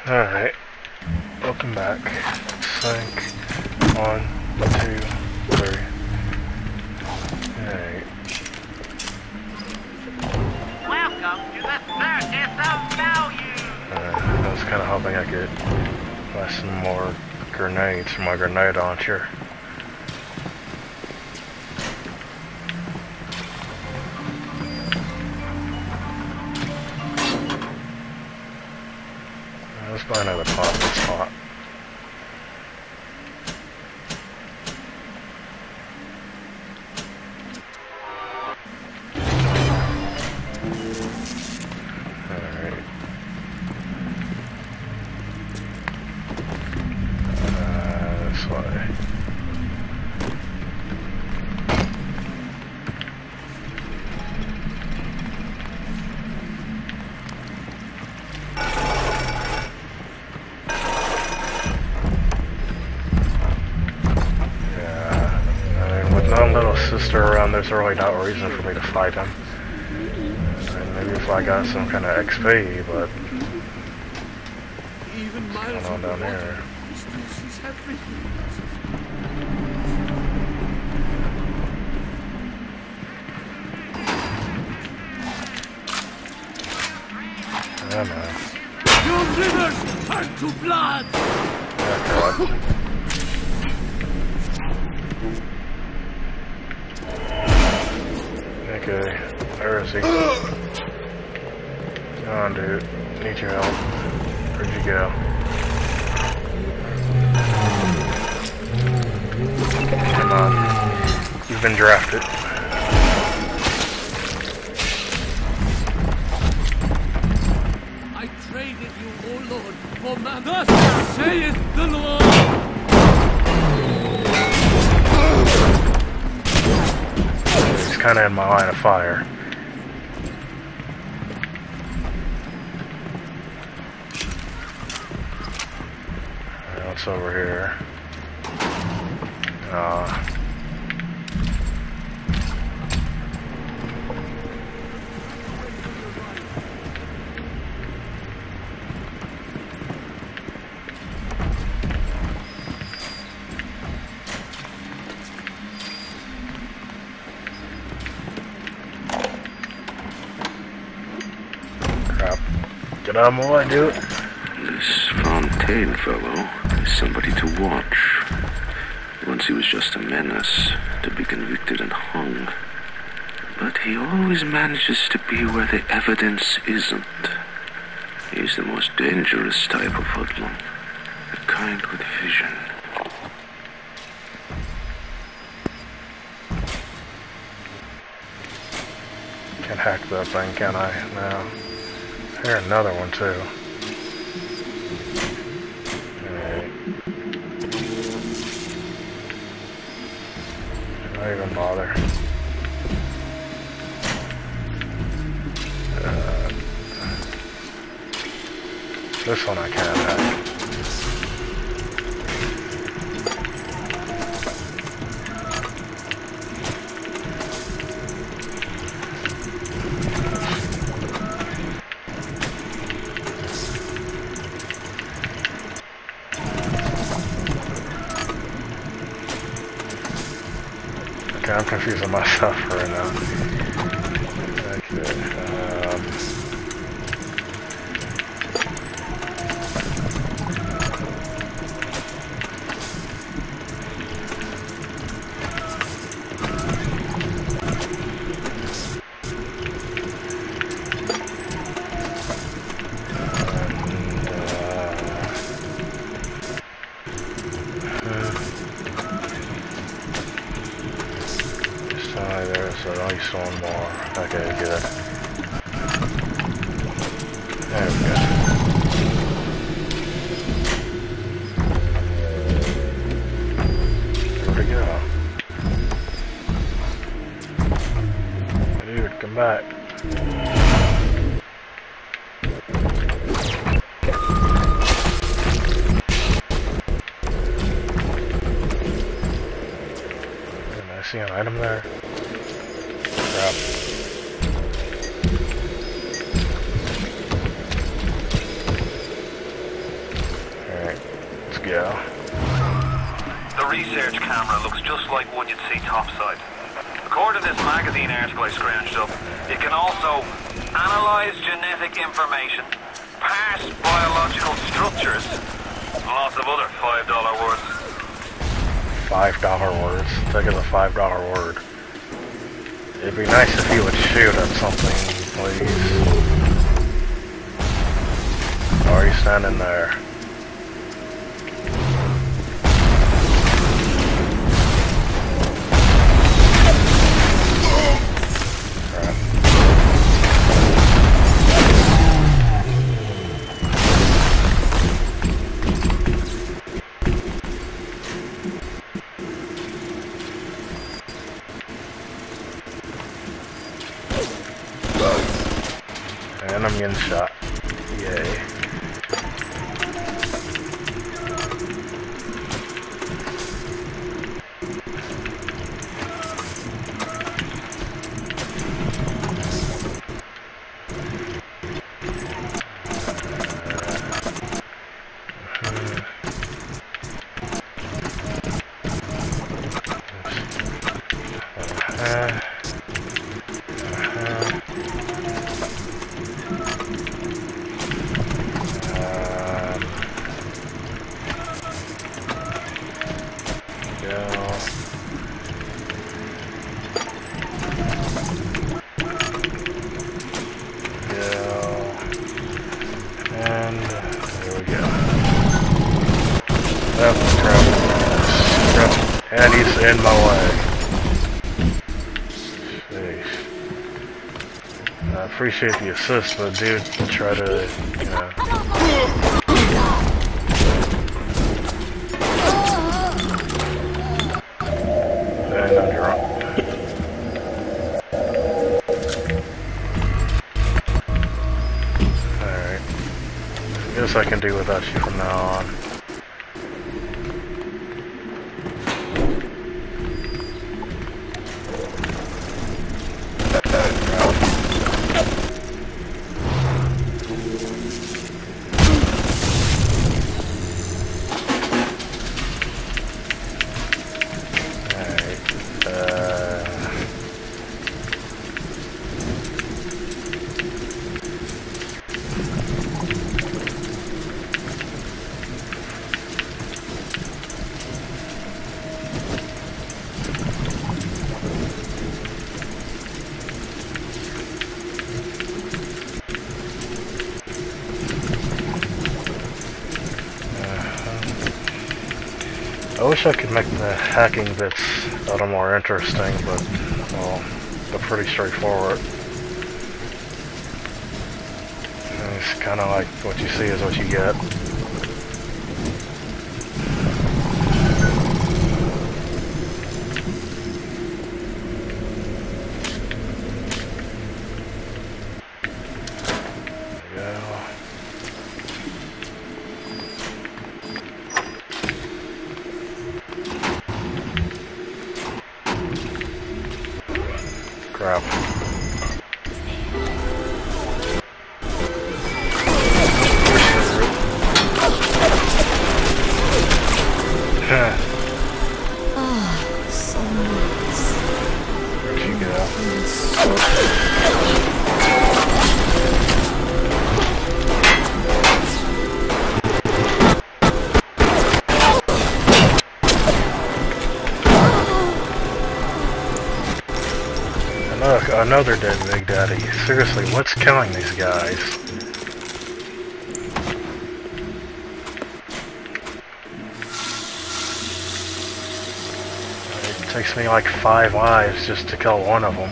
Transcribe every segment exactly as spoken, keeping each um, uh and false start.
Alright, welcome back. Sync. One, two, three. Alright. Welcome to the circus of value! Alright, I was kind of hoping I could buy some more grenades for my grenade launcher. Let's buy another pot that's hot. Alright. Uh, this way. Little sister around, there's really no reason for me to fight him. And maybe if I got some kind of X P, but what's going on down here? I don't know. Your rivers turn to blood! Yeah, God. Okay, where is he? Come on, dude. Need your help. Where'd you go? Come on. You've been drafted. I traded you, O Lord, for man. Thus saith the Lord! Kind of in my line of fire. Right, what's over here? Uh, Get out of my way, dude. This Fontaine fellow is somebody to watch. Once he was just a menace, to be convicted and hung. But he always manages to be where the evidence isn't. He's the most dangerous type of hoodlum. The kind with vision. Can't hack that thing, can I? No. Here, another one too. Alright. Don't even bother. Uh, this one I can't hack. Okay, I'm confusing myself right now. Okay, um... There's at least one more. Okay, good. There we go. Where'd it go? Dude, come back. Did I see an item there? Crap. go. The research camera looks just like one you'd see topside. According to this magazine article I scrounged up, it can also analyze genetic information, parse biological structures, and lots of other five dollar words. Five dollar words? Think of the five dollar word. It'd be nice if you would shoot at something, please. Or are you standing there? And I'm getting shot. Yay. Uh, And he's in my way. Jeez. I appreciate the assist, but dude, try to, you know. And I'm drunk. Alright. Guess I can do without you from now on. I wish I could make the hacking bits a little more interesting, but, well, they're pretty straightforward. And it's kind of like what you see is what you get. There we go. Crap. Ah, so nice. Where'd you go? Look, another dead Big Daddy. Seriously, what's killing these guys? It takes me like five lives just to kill one of them.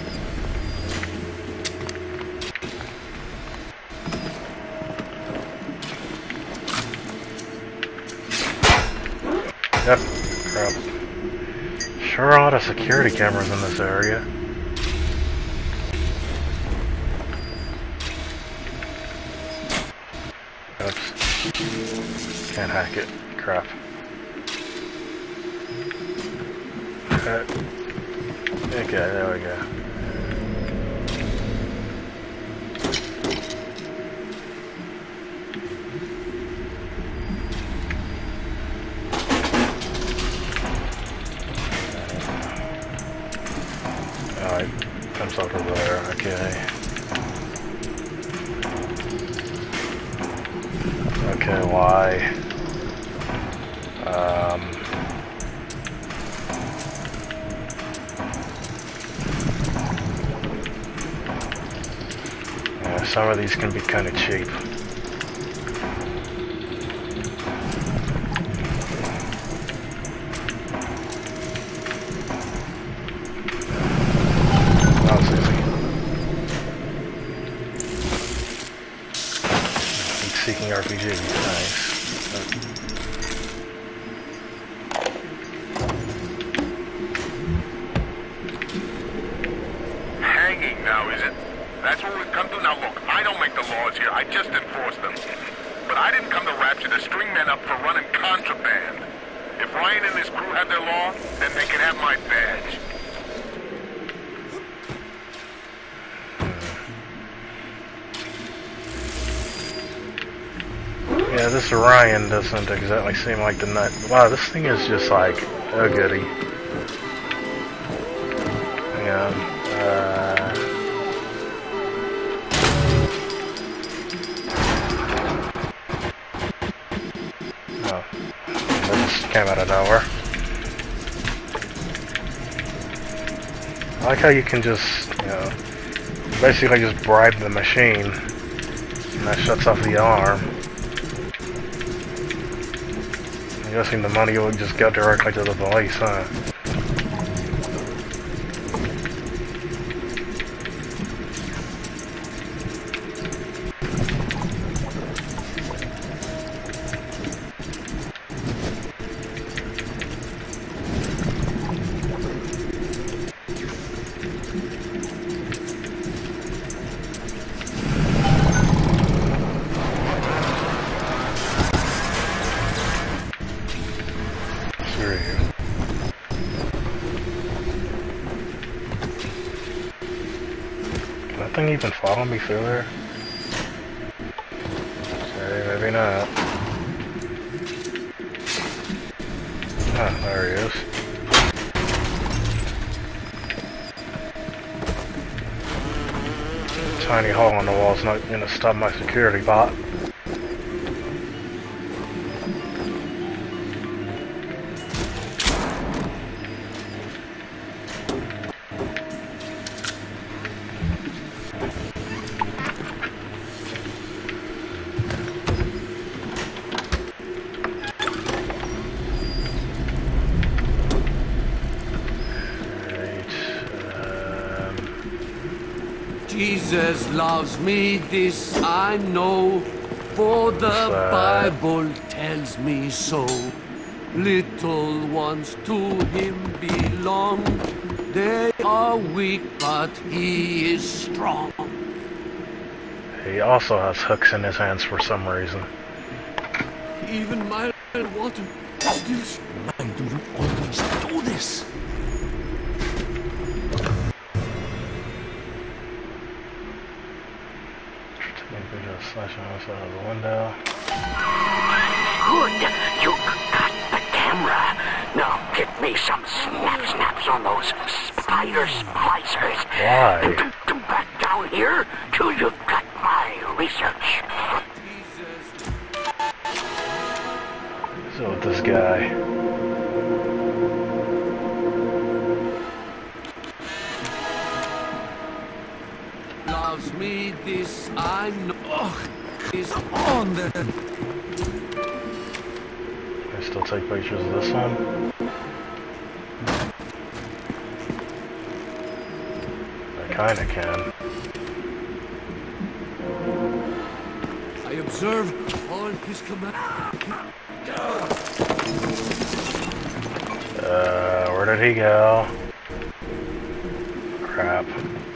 Yep, crap. Sure are a lot of security cameras in this area. Oops. Can't hack it. Crap. Okay, okay, there we go. It's over there, okay. Okay, why? Um... Yeah, some of these can be kind of cheap. Seeking R P G, nice. Hanging now, is it? That's what we've come to? Now look, I don't make the laws here, I just enforce them. But I didn't come to Rapture to string men up for running contraband. If Ryan and his crew have their law, then they can have my badge. Yeah, this Orion doesn't exactly seem like the nut. Wow, this thing is just like a goodie. Yeah. Uh, oh, that just came out of nowhere. I like how you can just, you know, basically just bribe the machine, and that shuts off the alarm. I'm guessing the money will just go directly to the police, huh? Thing even follow me through there? Okay, maybe not. Ah, there he is. Tiny hole in the wall's not gonna stop my security bot. Jesus loves me, this I know, for the Bible tells me so. Little ones to him belong. They are weak, but he is strong. He also has hooks in his hands for some reason. Even mild water still. Why do you always do this? Slashing us out of the window. Good, you got the camera. Now get me some snap snaps on those spider splicers. Why? And don't come back down here till you've got my research. So with this guy. Loves me, this I know. Oh, is on the. I still take pictures of this one. I kinda can. I observe all his commands. Uh, where did he go? Crap.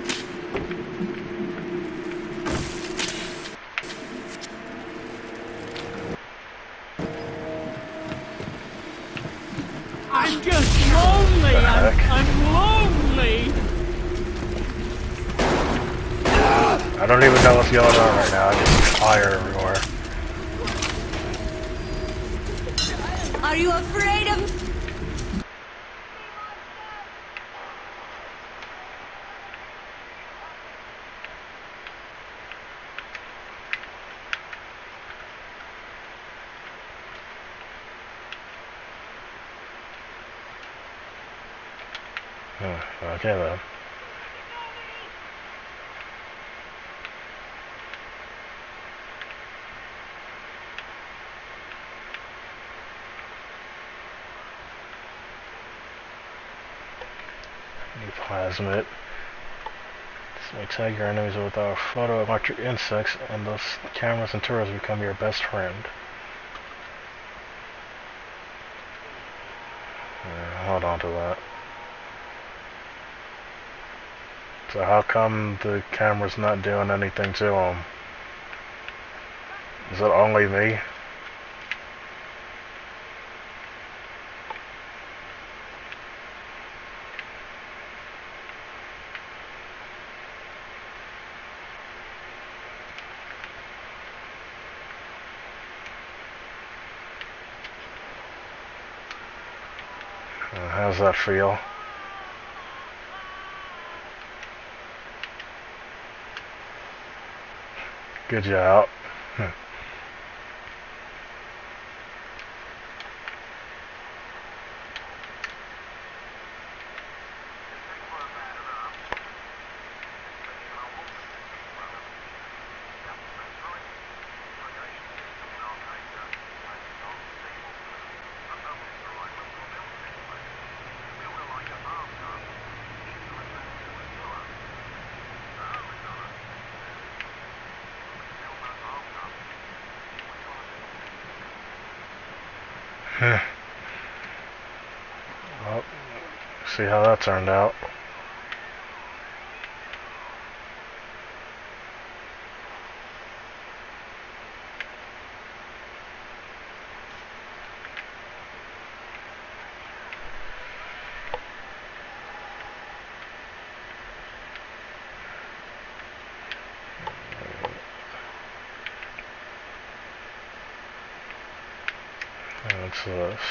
I'm just lonely. I'm, I'm lonely. I don't even know what's going on right now. I just fire everywhere. Are you afraid of... Oh, okay then. New plasmid. This may tag your enemies with our photoelectric insects, and thus cameras and turrets become your best friend. Yeah, hold on to that. So how come the camera's not doing anything to them? Is it only me? Uh, how's that feel? Good job. Well, see how that turned out. What's this?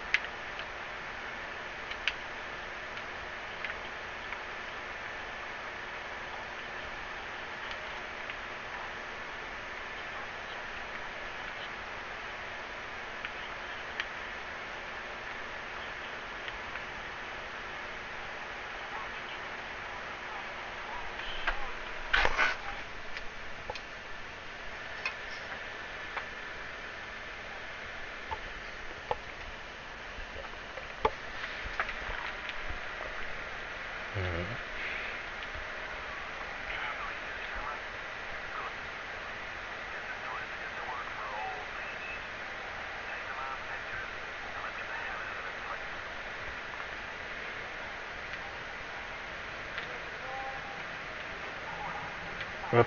Whoop.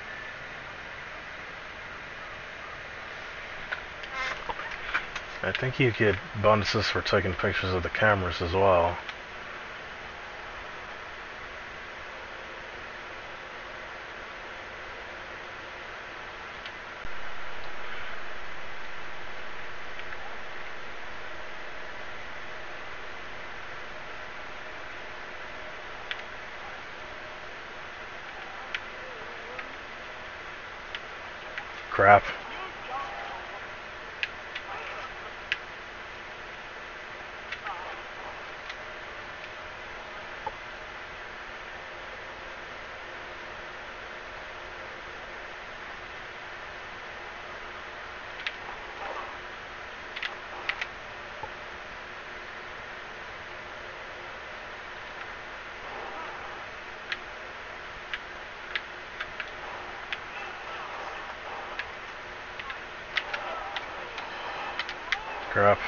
I think you get bonuses for taking pictures of the cameras as well. Crap. Crap.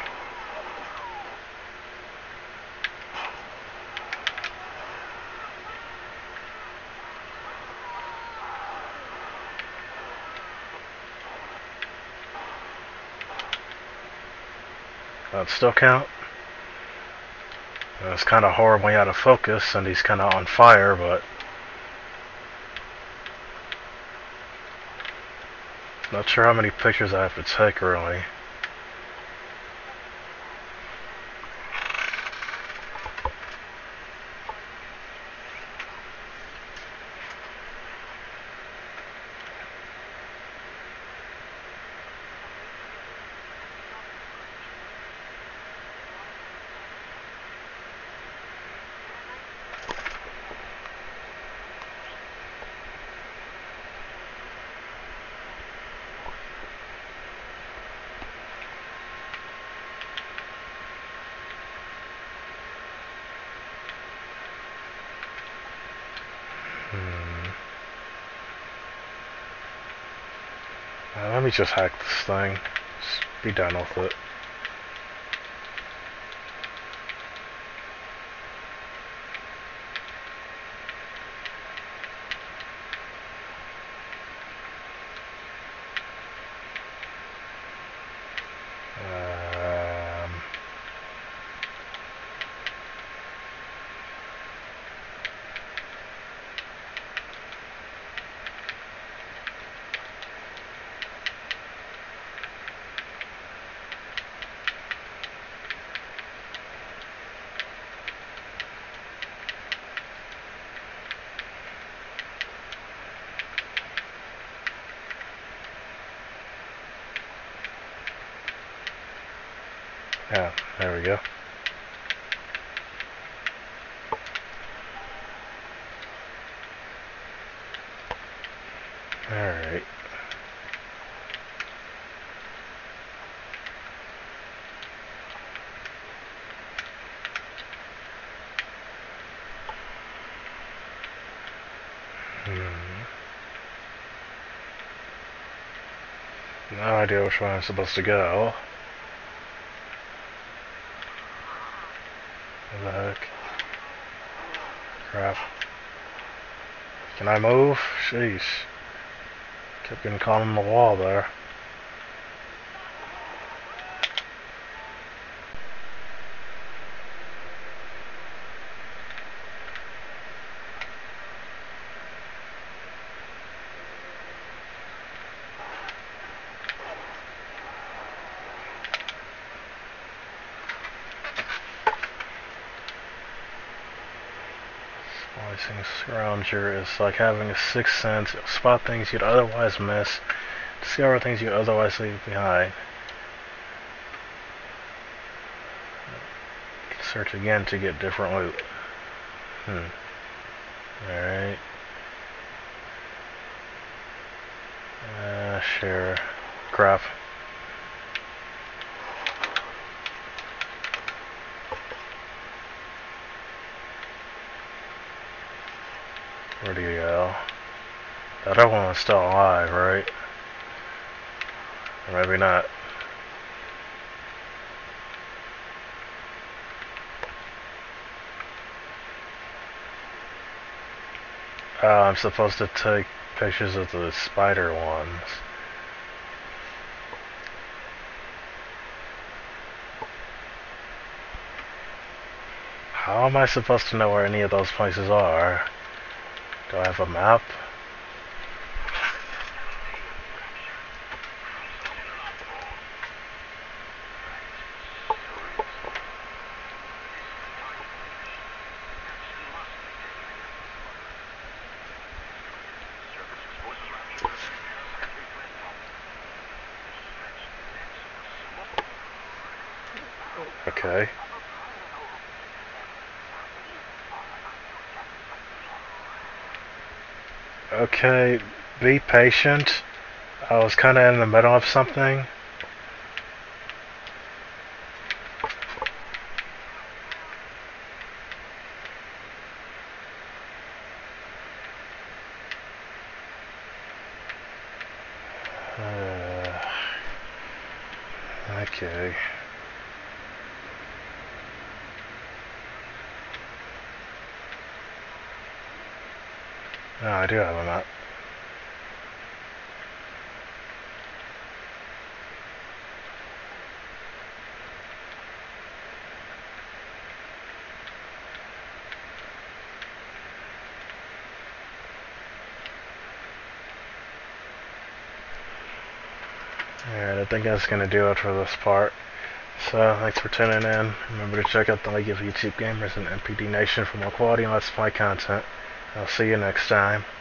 That still count? It's kind of horribly out of focus, and he's kind of on fire, but not sure how many pictures I have to take, really. Uh, let me just hack this thing. Just be done with it. Um, yeah, there we go. Alright. Hmm. No idea which way I'm supposed to go. What the heck? Crap. Can I move? Sheesh. Kept getting caught on the wall there. Splicing Scrounger is like having a sixth sense, spot things you'd otherwise miss, discover things you otherwise leave behind. Search again to get different loot. Hmm. Alright. Uh, sure. Crap. Where do you go? That other one is still alive, right? Or maybe not. Oh, I'm supposed to take pictures of the spider ones. How am I supposed to know where any of those places are? Do I have a map? Okay. Okay, be patient. I was kind of in the middle of something. Uh, okay. No, I do have a map. Alright, I think that's going to do it for this part. So, thanks for tuning in. Remember to check out the League of YouTube Gamers and M P D Nation for more quality Let's Play content. I'll see you next time.